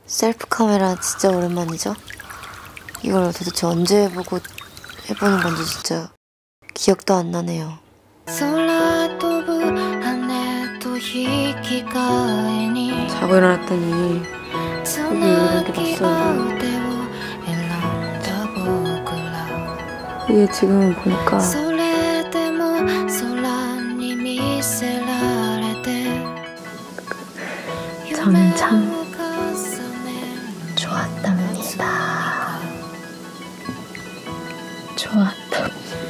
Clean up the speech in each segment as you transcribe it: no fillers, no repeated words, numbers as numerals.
셀프 카메라 진짜 오랜만이죠? 이걸 도대체 언제 해보는 건지 진짜 기억도 안 나네요. 자고 일어났더니 여기 이런 게 났어요. 이게 지금 보니까 저는 참 좋았답니다. 좋았답니다.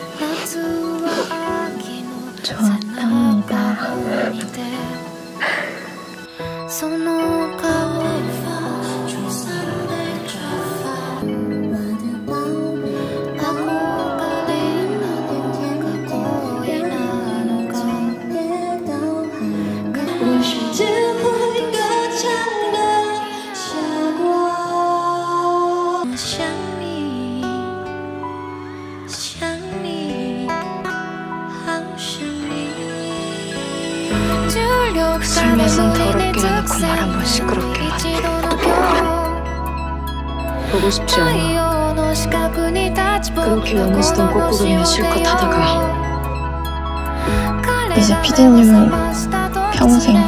술맛은 더럽게 해놓고 말 한 번 시끄럽게 만들어. 보고 싶지 않아. 그렇게 연애시던 꽃구경이나 실컷 하다가 이제 피디님은 평생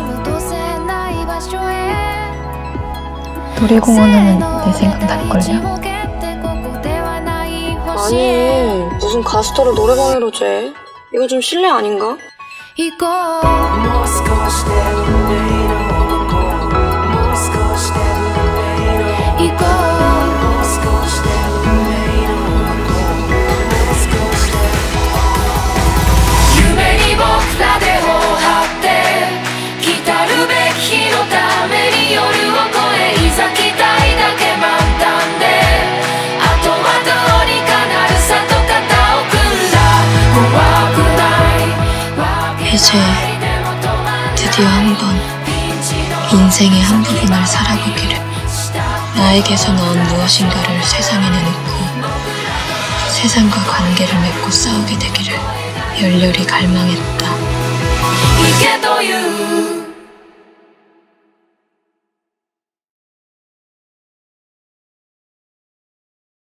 놀이공원 하면 내 생각 날걸요? 아니, 무슨 가수터를 노래방으로 재? 이거 좀 실례 아닌가? 이제 드디어 한번 인생의 한 부분을 살아보기를, 나에게서 나온 무엇인가를 세상에 내놓고 세상과 관계를 맺고 싸우게 되기를 열렬히 갈망했다.